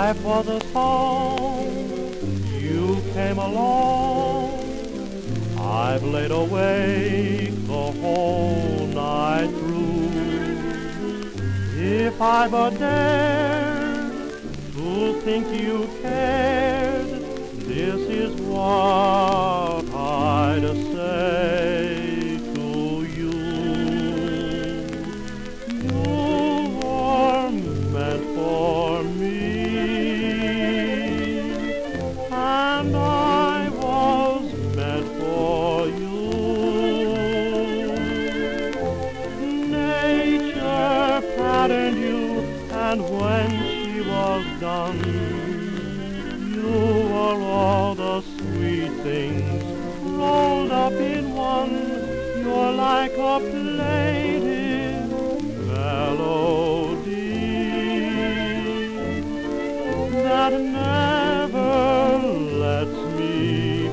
life was a song, you came along. I've laid awake the whole night through. If I but dared to think you cared, this is what I'd say to you. You were meant for me, and I was meant for you. Nature patterned you, and when she was done, you were all the sweet things rolled up in one. You're like a plaintive melody that never lets me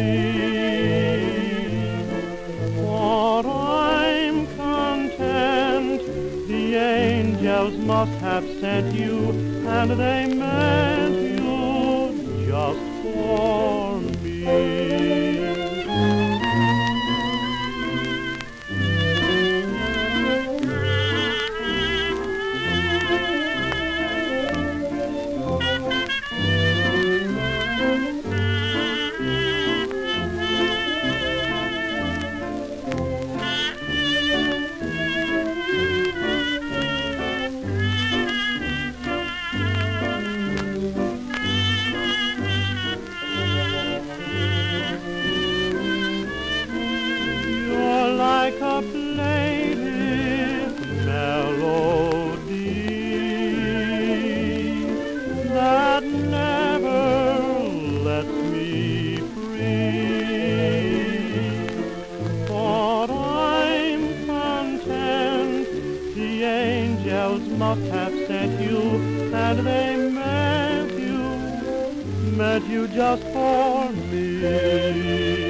free. For I'm content, the angels must have sent you, and they meant you just for me. Like a plaintive melody that never lets me free. For I'm content, the angels must have sent you, and they meant you just for me.